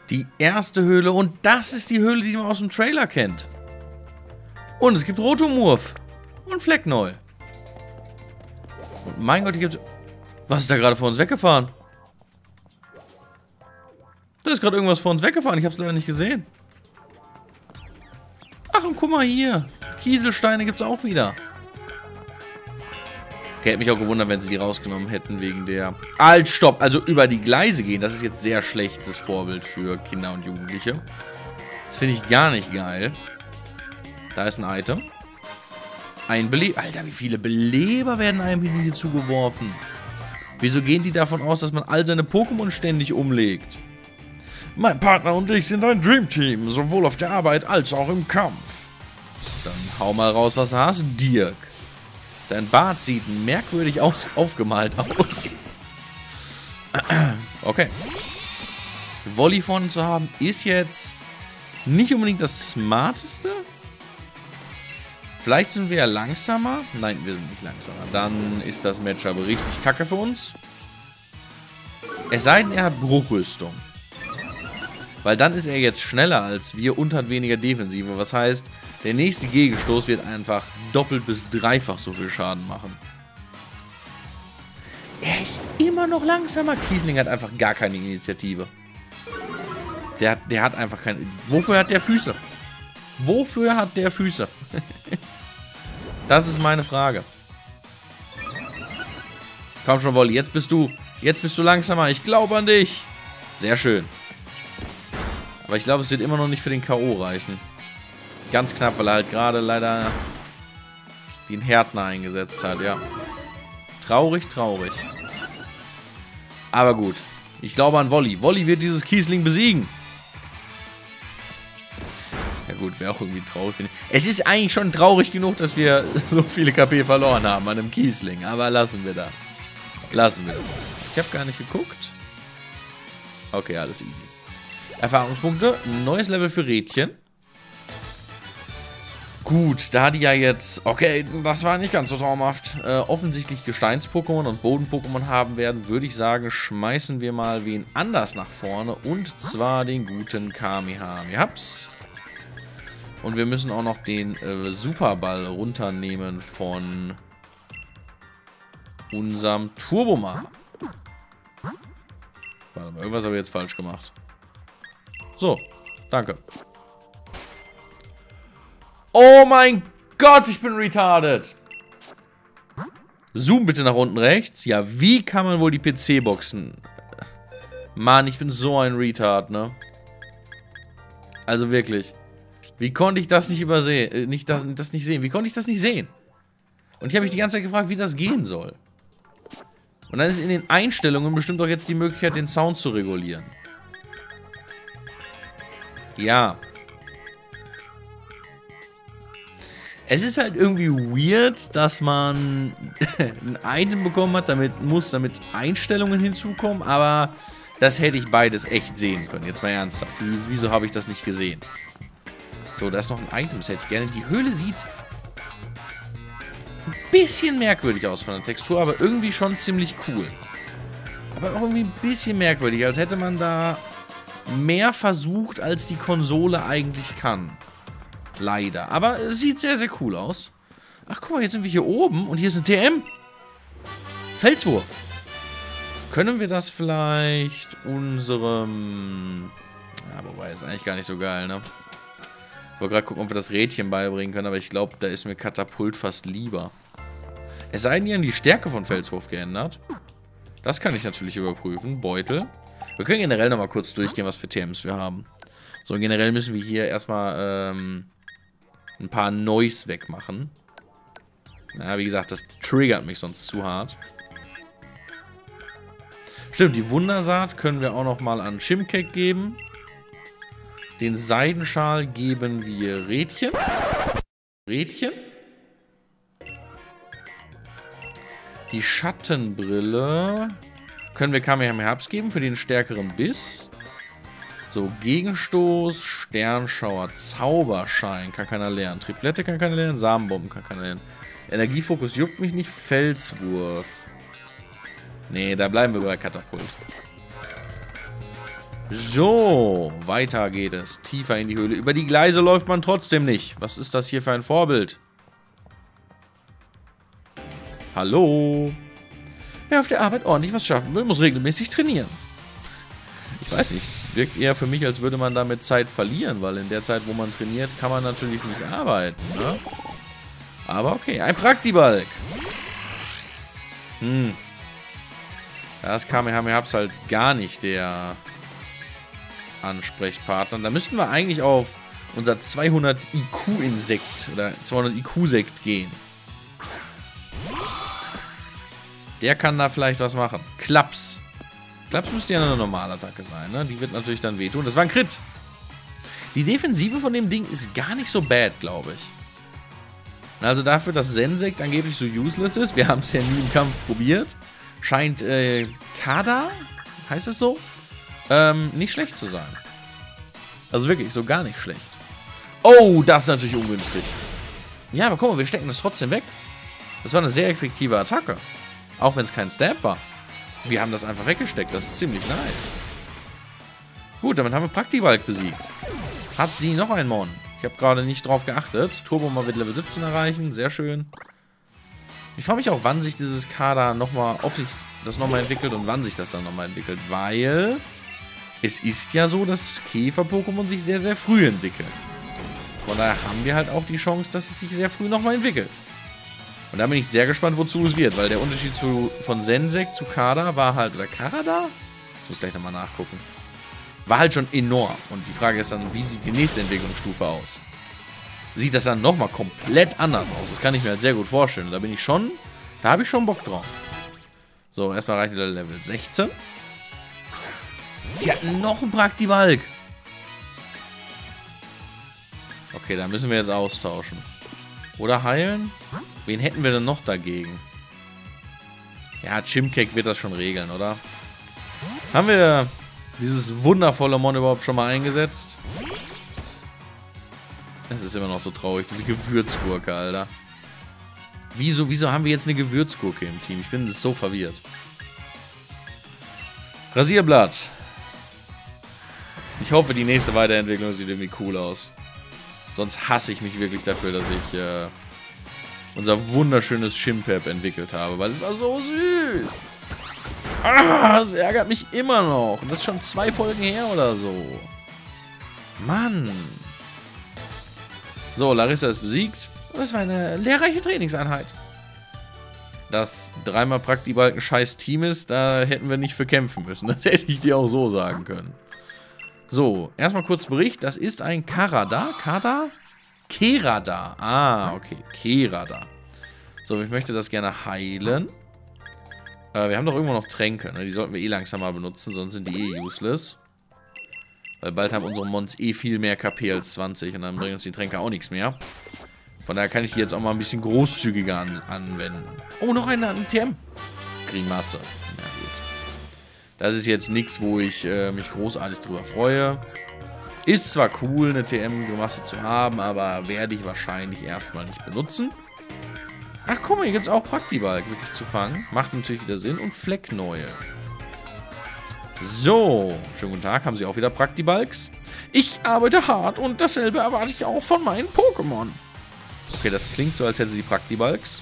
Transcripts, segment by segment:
Die erste Höhle und das ist die Höhle, die man aus dem Trailer kennt. Und es gibt Rotomorph und Flecknoll. Und mein Gott, hier gibt's... Was ist da gerade vor uns weggefahren? Da ist gerade irgendwas vor uns weggefahren. Ich habe es leider nicht gesehen. Ach, und guck mal hier. Kieselsteine gibt es auch wieder. Okay, hätte mich auch gewundert, wenn sie die rausgenommen hätten wegen der... Halt, stopp! Also über die Gleise gehen, das ist jetzt sehr schlechtes Vorbild für Kinder und Jugendliche. Das finde ich gar nicht geil. Da ist ein Item. Ein Beleber... Alter, wie viele Beleber werden einem hier zugeworfen? Wieso gehen die davon aus, dass man all seine Pokémon ständig umlegt? Mein Partner und ich sind ein Dreamteam, sowohl auf der Arbeit als auch im Kampf. Dann hau mal raus, was du hast, Dirk. Dein Bart sieht merkwürdig aufgemalt aus. Okay. Volley vorne zu haben, ist jetzt nicht unbedingt das Smarteste. Vielleicht sind wir ja langsamer. Nein, wir sind nicht langsamer. Dann ist das Match aber richtig kacke für uns. Es sei denn, er hat Bruchrüstung. Weil dann ist er jetzt schneller als wir und hat weniger Defensive. Was heißt, der nächste Gegenstoß wird einfach doppelt bis dreifach so viel Schaden machen. Er ist immer noch langsamer. Kiesling hat einfach gar keine Initiative. Der hat einfach keine... Wofür hat der Füße? Wofür hat der Füße? Das ist meine Frage. Komm schon, Volley. Jetzt bist du langsamer. Ich glaube an dich. Sehr schön. Aber ich glaube, es wird immer noch nicht für den K.O. reichen. Ganz knapp, weil er halt gerade leider den Härtner eingesetzt hat, ja. Traurig, traurig. Aber gut. Ich glaube an Volley. Volley wird dieses Kiesling besiegen. Ja gut, wäre auch irgendwie traurig. Es ist eigentlich schon traurig genug, dass wir so viele KP verloren haben an einem Kiesling. Aber lassen wir das. Lassen wir das. Ich habe gar nicht geguckt. Okay, alles easy. Erfahrungspunkte. Neues Level für Rädchen. Gut, da die ja jetzt... Okay, das war nicht ganz so traumhaft. Offensichtlich Gesteins-Pokémon und Boden-Pokémon haben werden, würde ich sagen, schmeißen wir mal wen anders nach vorne. Und zwar den guten Kamehamehaps. Und wir müssen auch noch den Superball runternehmen von unserem Turbomar. Warte mal, irgendwas habe ich jetzt falsch gemacht. So, danke. Oh mein Gott, ich bin retarded. Zoom bitte nach unten rechts. Ja, wie kann man wohl die PC-Boxen... Mann, ich bin so ein Retard, ne? Also wirklich. Wie konnte ich das nicht übersehen? Das nicht sehen? Wie konnte ich das nicht sehen? Und ich habe mich die ganze Zeit gefragt, wie das gehen soll. Und dann ist in den Einstellungen bestimmt auch jetzt die Möglichkeit, den Sound zu regulieren. Ja. Es ist halt irgendwie weird, dass man ein Item bekommen hat, damit Einstellungen hinzukommen, aber das hätte ich beides echt sehen können. Jetzt mal ernsthaft. Wieso habe ich das nicht gesehen? So, da ist noch ein Item, das hätte ich gerne. Die Höhle sieht ein bisschen merkwürdig aus von der Textur, aber irgendwie schon ziemlich cool. Aber auch irgendwie ein bisschen merkwürdig, als hätte man da mehr versucht, als die Konsole eigentlich kann. Leider. Aber es sieht sehr, sehr cool aus. Ach, guck mal, jetzt sind wir hier oben und hier ist ein TM. Felswurf. Können wir das vielleicht unserem... Ja, wobei, ist eigentlich gar nicht so geil, ne? Ich wollte gerade gucken, ob wir das Rädchen beibringen können, aber ich glaube, da ist mir Katapult fast lieber. Es sei denn, die haben die Stärke von Felswurf geändert. Das kann ich natürlich überprüfen. Beutel. Wir können generell nochmal kurz durchgehen, was für TMs wir haben. So, generell müssen wir hier erstmal ein paar Noise wegmachen. Ja, wie gesagt, das triggert mich sonst zu hart. Stimmt, die Wundersaat können wir auch nochmal an Shimcake geben. Den Seidenschal geben wir Rädchen. Rädchen. Die Schattenbrille können wir Kamehamehaps geben für den stärkeren Biss. So, Gegenstoß, Sternschauer, Zauberschein kann keiner lernen. Triplette kann keiner lernen, Samenbomben kann keiner lernen. Energiefokus juckt mich nicht, Felswurf. Nee, da bleiben wir bei Katapult. So, weiter geht es. Tiefer in die Höhle. Über die Gleise läuft man trotzdem nicht. Was ist das hier für ein Vorbild? Hallo? Wer auf der Arbeit ordentlich was schaffen will, muss regelmäßig trainieren. Ich weiß nicht, es wirkt eher für mich, als würde man damit Zeit verlieren, weil in der Zeit, wo man trainiert, kann man natürlich nicht arbeiten, ne? Aber okay, ein Praktibalg. Das Kamehameha ist halt gar nicht der Ansprechpartner. Da müssten wir eigentlich auf unser 200 IQ-Insekt oder 200 IQ-Sekt gehen. Der kann da vielleicht was machen. Klaps. Klaps müsste ja eine Normalattacke sein, ne? Die wird natürlich dann wehtun. Das war ein Crit. Die Defensive von dem Ding ist gar nicht so bad, glaube ich. Also dafür, dass Sensekt angeblich so useless ist, wir haben es ja nie im Kampf probiert, scheint Kada, heißt es so, nicht schlecht zu sein. Also wirklich, so gar nicht schlecht. Oh, das ist natürlich ungünstig. Ja, aber guck mal, wir stecken das trotzdem weg. Das war eine sehr effektive Attacke. Auch wenn es kein Stab war. Wir haben das einfach weggesteckt. Das ist ziemlich nice. Gut, damit haben wir Praktibalg besiegt. Hat sie noch ein Mon? Ich habe gerade nicht drauf geachtet. Turbo mal wird Level 17 erreichen. Sehr schön. Ich frage mich auch, wann sich dieses Kader nochmal, ob sich das nochmal entwickelt und wann sich das dann nochmal entwickelt. Weil es ist ja so, dass Käfer-Pokémon sich sehr, sehr früh entwickeln. Von daher haben wir halt auch die Chance, dass es sich sehr früh nochmal entwickelt. Und da bin ich sehr gespannt, wozu es wird, weil der Unterschied von Sensekt zu Kada war halt, oder Karada? Ich muss gleich nochmal nachgucken. War halt schon enorm. Und die Frage ist dann, wie sieht die nächste Entwicklungsstufe aus? Sieht das dann nochmal komplett anders aus? Das kann ich mir halt sehr gut vorstellen. Da bin ich schon, da habe ich schon Bock drauf. So, erstmal reicht wieder Level 16. Sie hatten noch einen Praktibalg. Okay, dann müssen wir jetzt austauschen. Oder heilen? Wen hätten wir denn noch dagegen? Ja, Chimcake wird das schon regeln, oder? Haben wir dieses wundervolle Mon überhaupt schon mal eingesetzt? Es ist immer noch so traurig, diese Gewürzgurke, Alter. Wieso haben wir jetzt eine Gewürzgurke im Team? Ich bin so verwirrt. Rasierblatt. Ich hoffe, die nächste Weiterentwicklung sieht irgendwie cool aus. Sonst hasse ich mich wirklich dafür, dass ich unser wunderschönes Chimpep entwickelt habe, weil es war so süß. Ah, das ärgert mich immer noch. Und das ist schon 2 Folgen her oder so. Mann. So, Larissa ist besiegt. Und es war eine lehrreiche Trainingseinheit. Dass 3-mal Praktibalg ein scheiß Team ist, da hätten wir nicht für kämpfen müssen. Das hätte ich dir auch so sagen können. So, erstmal kurz Bericht. Das ist ein Karada. Kerada. Ah, okay. Kerada. So, ich möchte das gerne heilen. Wir haben doch irgendwo noch Tränke, ne? Die sollten wir eh langsam mal benutzen, sonst sind die eh useless. Weil bald haben unsere Mons eh viel mehr KP als 20 und dann bringen uns die Tränke auch nichts mehr. Von daher kann ich die jetzt auch mal ein bisschen großzügiger anwenden. Oh, noch eine TM. Grimasse. Ja, gut. Das ist jetzt nichts, wo ich mich großartig drüber freue. Ist zwar cool, eine TM-Grimasse zu haben, aber werde ich wahrscheinlich erstmal nicht benutzen. Ach, guck mal, hier gibt es auch Praktibalg wirklich zu fangen. Macht natürlich wieder Sinn. Und Fleckneue. So, schönen guten Tag. Haben Sie auch wieder Praktibalgs? Ich arbeite hart und dasselbe erwarte ich auch von meinen Pokémon. Okay, das klingt so, als hätten Sie Praktibalgs.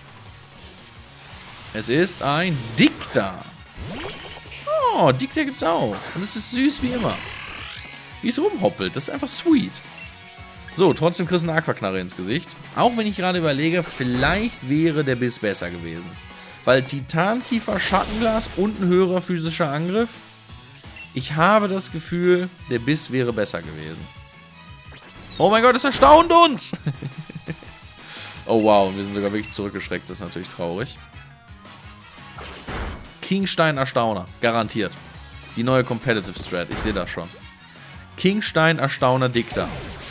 Es ist ein Dicta. Oh, Dicta gibt's auch. Und es ist süß wie immer. Wie es rumhoppelt. Das ist einfach sweet. So, trotzdem kriegst du eine Aquaknarre ins Gesicht. Auch wenn ich gerade überlege, vielleicht wäre der Biss besser gewesen. Weil Titankiefer, Schattenglas und ein höherer physischer Angriff. Ich habe das Gefühl, der Biss wäre besser gewesen. Oh mein Gott, es erstaunt uns! Oh wow, wir sind sogar wirklich zurückgeschreckt. Das ist natürlich traurig. Kingstein Erstauner. Garantiert. Die neue Competitive Strat. Ich sehe das schon. Kingstein Erstauner Dicta.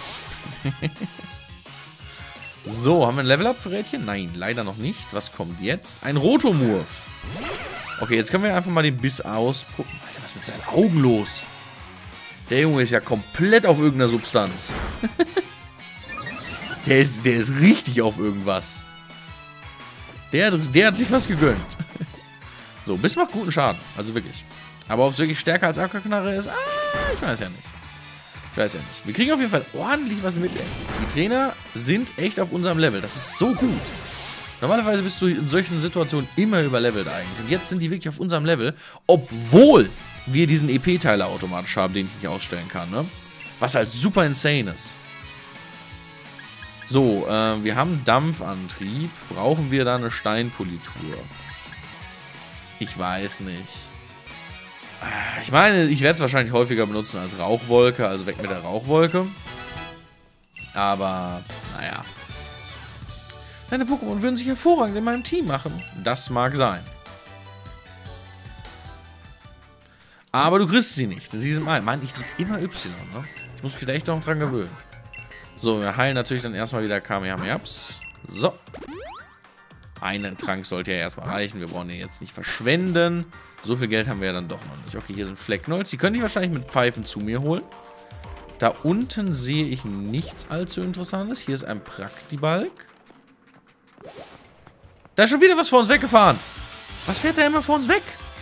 So, haben wir ein Level-Up-Verrätchen? Nein, leider noch nicht. Was kommt jetzt? Ein Rotomurf. Okay, jetzt können wir einfach mal den Biss ausprobieren. Was ist mit seinen Augen los? Der Junge ist ja komplett auf irgendeiner Substanz. der ist richtig auf irgendwas. Der hat sich was gegönnt. So, Biss macht guten Schaden. Also wirklich. Aber ob es wirklich stärker als Aquaknarre ist? Ah! Ich weiß ja nicht. Ich weiß ja nicht. Wir kriegen auf jeden Fall ordentlich was mit, ey. Die Trainer sind echt auf unserem Level. Das ist so gut. Normalerweise bist du in solchen Situationen immer überlevelt eigentlich. Und jetzt sind die wirklich auf unserem Level, obwohl wir diesen EP-Teiler automatisch haben, den ich nicht ausstellen kann, ne? Was halt super insane ist. So, wir haben Dampfantrieb. Brauchen wir da eine Steinpolitur? Ich weiß nicht. Ich meine, ich werde es wahrscheinlich häufiger benutzen als Rauchwolke, also weg mit der Rauchwolke. Aber, naja. Deine Pokémon würden sich hervorragend in meinem Team machen. Das mag sein. Aber du kriegst sie nicht. In diesem Mal. Mann, ich drücke immer Y, ne? Ich muss mich da echt noch dran gewöhnen. So, wir heilen natürlich dann erstmal wieder Kamehamehas. So. Einen Trank sollte ja erstmal reichen. Wir brauchen den jetzt nicht verschwenden. So viel Geld haben wir ja dann doch noch nicht. Okay, hier sind Flecknolds. Die könnte ich wahrscheinlich mit Pfeifen zu mir holen. Da unten sehe ich nichts allzu Interessantes. Hier ist ein Praktibalk. Da ist schon wieder was vor uns weggefahren. Was fährt da immer vor uns weg?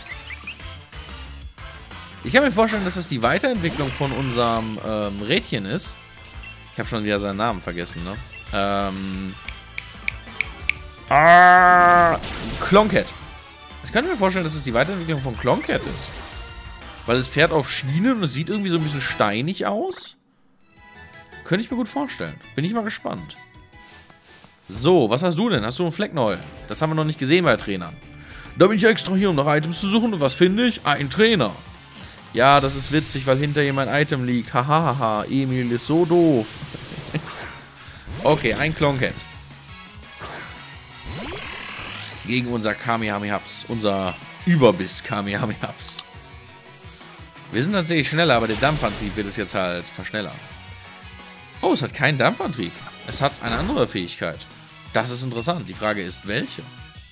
Ich kann mir vorstellen, dass das die Weiterentwicklung von unserem Rädchen ist. Ich habe schon wieder seinen Namen vergessen, ne? Klonket. Ich könnte mir vorstellen, dass es die Weiterentwicklung von Klonket ist. Weil es fährt auf Schienen und es sieht irgendwie so ein bisschen steinig aus. Könnte ich mir gut vorstellen. Bin ich mal gespannt. So, was hast du denn? Hast du einen Flecknol? Das haben wir noch nicht gesehen bei Trainern. Da bin ich extra hier, um nach Items zu suchen. Und was finde ich? Ein Trainer. Ja, das ist witzig, weil hinter ihm ein Item liegt. Hahaha, Emil ist so doof. Okay, ein Klonket. Gegen unser Kamehamehas. Unser Überbiss Kamehamehas. Wir sind tatsächlich schneller, aber der Dampfantrieb wird es jetzt halt verschnellern. Oh, es hat keinen Dampfantrieb. Es hat eine andere Fähigkeit. Das ist interessant. Die Frage ist, welche?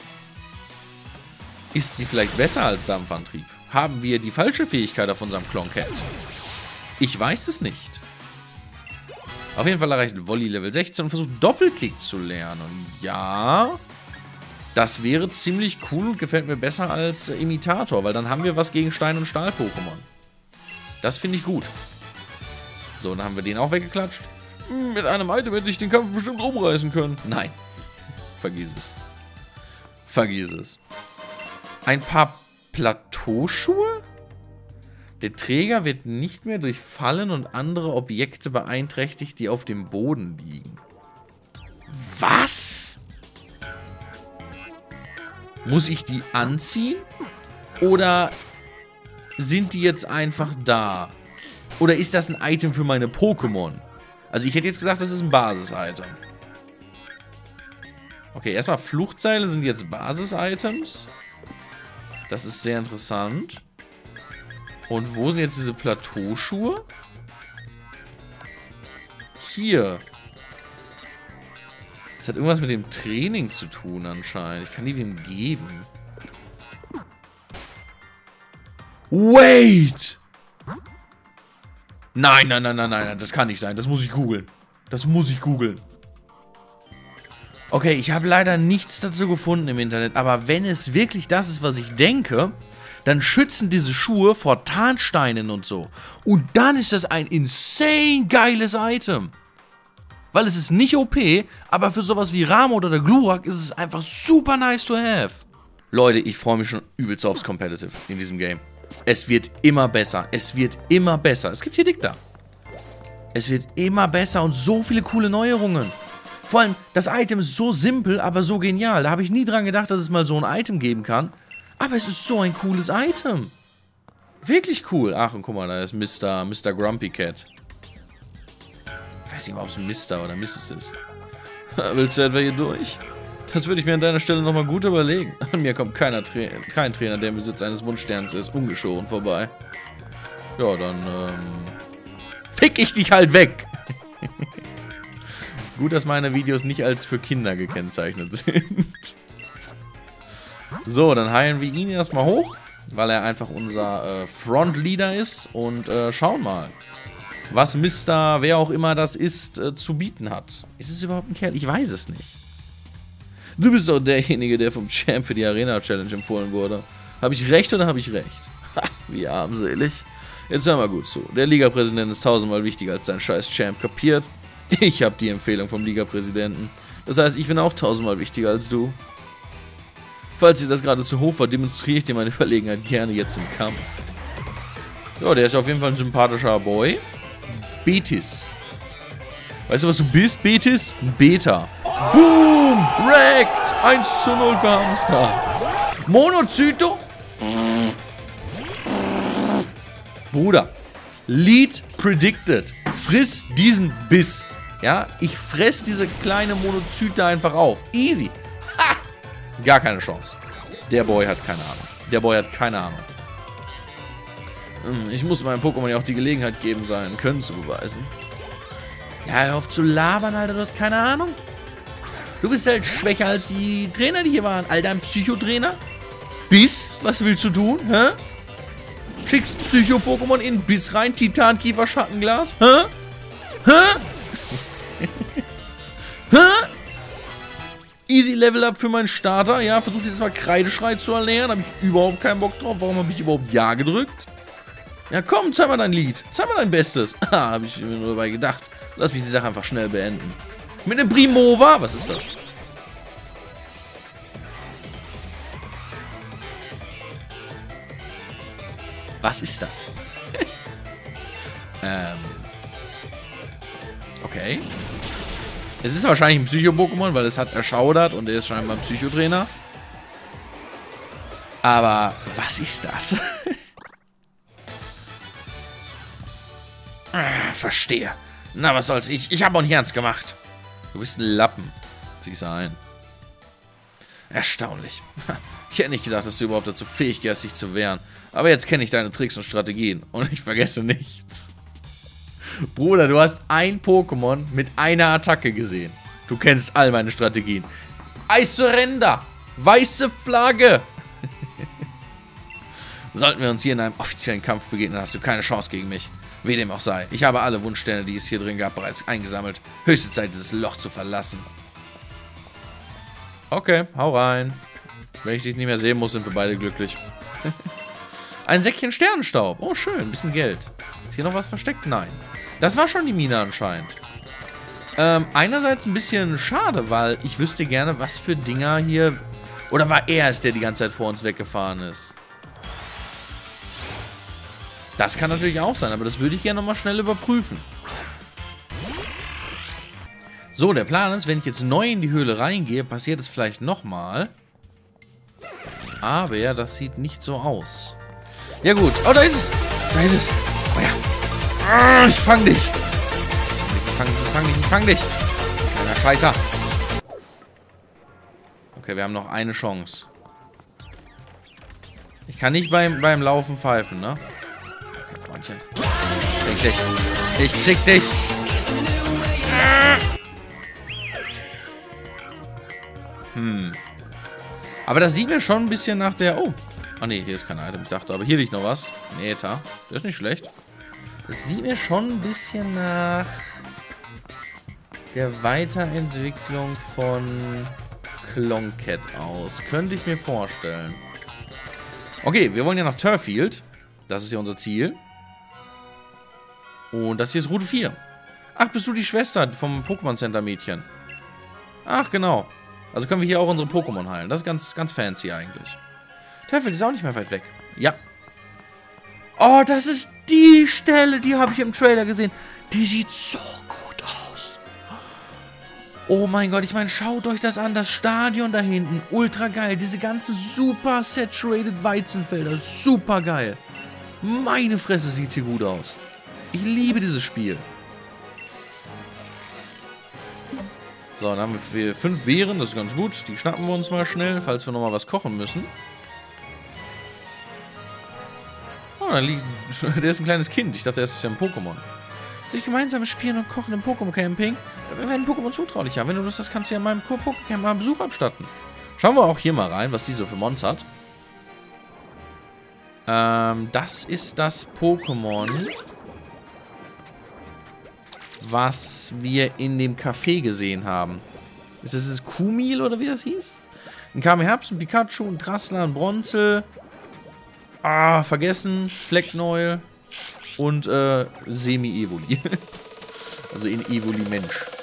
Ist sie vielleicht besser als Dampfantrieb? Haben wir die falsche Fähigkeit auf unserem Klonket? Ich weiß es nicht. Auf jeden Fall erreicht Wolli Level 16 und versucht Doppelkick zu lernen. Und ja, das wäre ziemlich cool und gefällt mir besser als Imitator, weil dann haben wir was gegen Stein- und Stahl-Pokémon. Das finde ich gut. So, dann haben wir den auch weggeklatscht. Mit einem Item hätte ich den Kampf bestimmt rumreißen können. Nein. Vergiss es. Vergiss es. Ein paar Plateauschuhe? Der Träger wird nicht mehr durch Fallen und andere Objekte beeinträchtigt, die auf dem Boden liegen. Was? Muss ich die anziehen? Oder sind die jetzt einfach da? Oder ist das ein Item für meine Pokémon? Also ich hätte jetzt gesagt, das ist ein Basis-Item. Okay, erstmal Fluchtseile sind jetzt Basis-Items. Das ist sehr interessant. Und wo sind jetzt diese Plateauschuhe? Hier. Das hat irgendwas mit dem Training zu tun anscheinend. Ich kann die wem geben. Wait! Nein, nein, nein, nein, nein, das kann nicht sein. Das muss ich googeln. Das muss ich googeln. Okay, ich habe leider nichts dazu gefunden im Internet, aber wenn es wirklich das ist, was ich denke, dann schützen diese Schuhe vor Tarnsteinen und so. Und dann ist das ein insane geiles Item. Weil es ist nicht OP, aber für sowas wie Ramot oder Glurak ist es einfach super nice to have. Leute, ich freue mich schon übelst aufs Competitive in diesem Game. Es wird immer besser. Es wird immer besser. Es gibt hier Dick da. Es wird immer besser und so viele coole Neuerungen. Vor allem, das Item ist so simpel, aber so genial. Da habe ich nie dran gedacht, dass es mal so ein Item geben kann. Aber es ist so ein cooles Item. Wirklich cool. Ach, und guck mal, da ist Mr. Grumpy Cat. Ich weiß nicht mal, ob es ein Mr. oder Mrs. ist. Willst du etwa hier durch? Das würde ich mir an deiner Stelle nochmal gut überlegen. An mir kommt kein Trainer, der im Besitz eines Wunschsterns ist, ungeschoren vorbei. Ja, dann, fick ich dich halt weg! Gut, dass meine Videos nicht als für Kinder gekennzeichnet sind. So, dann heilen wir ihn erstmal hoch, weil er einfach unser Frontleader ist. Und schauen mal, was Mr. wer auch immer das ist, zu bieten hat. Ist es überhaupt ein Kerl? Ich weiß es nicht. Du bist doch derjenige, der vom Champ für die Arena-Challenge empfohlen wurde. Habe ich recht oder habe ich recht? Ha, wie armselig. Jetzt hör mal gut zu. Der Liga-Präsident ist tausendmal wichtiger als dein scheiß Champ, kapiert? Ich habe die Empfehlung vom Liga-Präsidenten. Das heißt, ich bin auch tausendmal wichtiger als du. Falls dir das gerade zu hoch war, demonstriere ich dir meine Überlegenheit gerne jetzt im Kampf. Ja, der ist auf jeden Fall ein sympathischer Boy. Betis. Weißt du, was du bist, Betis? Ein Beta. Boom! Wrecked! 1:0 für Hamster. Monozyto? Bruder. Lead predicted. Friss diesen Biss. Ja, ich fress diese kleine Monozyte einfach auf. Easy. Ha! Gar keine Chance. Der Boy hat keine Ahnung. Der Boy hat keine Ahnung. Ich muss meinem Pokémon ja auch die Gelegenheit geben, seinen Können zu beweisen. Ja, hör auf zu labern, Alter. Du hast keine Ahnung. Du bist halt schwächer als die Trainer, die hier waren. Alter, ein Psychotrainer? Biss? Was willst du tun? Hä? Schickst Psycho-Pokémon in Biss rein? Titan-Kiefer, Schattenglas? Hä? Hä? Hä? Easy Level Up für meinen Starter. Ja, versucht jetzt mal Kreideschrei zu erlernen. Habe ich überhaupt keinen Bock drauf. Warum habe ich überhaupt Ja gedrückt? Ja, komm, zeig mal dein Lied. Zeig mal dein Bestes. Ah, habe ich mir nur dabei gedacht. Lass mich die Sache einfach schnell beenden. Mit einem Primova? Was ist das? Was ist das? Okay. Es ist wahrscheinlich ein Psycho-Pokémon, weil es hat erschaudert und er ist scheinbar ein Psychotrainer. Aber was ist das? Verstehe. Na, was soll's ich? Ich habe auch nicht ernst gemacht. Du bist ein Lappen. Sieh's ein. Erstaunlich. Ich hätte nicht gedacht, dass du überhaupt dazu fähig wärst, dich zu wehren. Aber jetzt kenne ich deine Tricks und Strategien. Und ich vergesse nichts. Bruder, du hast ein Pokémon mit einer Attacke gesehen. Du kennst all meine Strategien. Ice Surrender. Weiße Flagge. Sollten wir uns hier in einem offiziellen Kampf begegnen, hast du keine Chance gegen mich. Wie dem auch sei. Ich habe alle Wunschsterne, die es hier drin gab, bereits eingesammelt. Höchste Zeit, dieses Loch zu verlassen. Okay, hau rein. Wenn ich dich nicht mehr sehen muss, sind wir beide glücklich. Ein Säckchen Sternenstaub. Oh, schön. Ein bisschen Geld. Ist hier noch was versteckt? Nein. Das war schon die Mine anscheinend. Einerseits ein bisschen schade, weil ich wüsste gerne, was für Dinger hier... Oder war er es, der die ganze Zeit vor uns weggefahren ist? Das kann natürlich auch sein, aber das würde ich gerne nochmal schnell überprüfen. So, der Plan ist, wenn ich jetzt neu in die Höhle reingehe, passiert es vielleicht nochmal. Aber ja, das sieht nicht so aus. Ja gut. Oh, da ist es. Da ist es. Oh ja. Ich fang dich. Ich fang dich. Kleiner Scheißer. Okay, wir haben noch eine Chance. Ich kann nicht beim Laufen pfeifen, ne? Okay, Freundchen. Krieg dich. Ich krieg dich. Aber das sieht mir schon ein bisschen nach der... Oh. Ah ne, hier ist kein Item. Ich dachte, aber hier liegt noch was. Ein Äther. Der ist nicht schlecht. Das sieht mir schon ein bisschen nach der Weiterentwicklung von Klonket aus. Könnte ich mir vorstellen. Okay, wir wollen ja nach Turffield. Das ist ja unser Ziel. Und das hier ist Route 4. Ach, bist du die Schwester vom Pokémon Center Mädchen? Ach, genau. Also können wir hier auch unsere Pokémon heilen. Das ist ganz, ganz fancy eigentlich. Turffield ist auch nicht mehr weit weg. Ja. Oh, das ist die Stelle, die habe ich im Trailer gesehen. Die sieht so gut aus. Oh mein Gott, ich meine, schaut euch das an. Das Stadion da hinten. Ultra geil. Diese ganzen super saturated Weizenfelder. Super geil. Meine Fresse, sieht sie gut aus. Ich liebe dieses Spiel. So, dann haben wir 5 Beeren, das ist ganz gut. Die schnappen wir uns mal schnell, falls wir nochmal was kochen müssen. Oh, da liegt... Der ist ein kleines Kind. Ich dachte, er ist ja ein Pokémon. Durch gemeinsames Spielen und Kochen im Pokémon-Camping werden Pokémon zutraulicher. Wenn du Lust hast, kannst du ja in meinem Pokécamp mal einen Besuch abstatten. Schauen wir auch hier mal rein, was die so für Mons hat. Das ist das Pokémon, was wir in dem Café gesehen haben. Ist das Kumil oder wie das hieß? Ein Kamehaps, ein Pikachu, ein Drassler, ein Bronzel. Ah, vergessen. Flecknäuel. und Semi-Evoli. Also in Evoli-Mensch.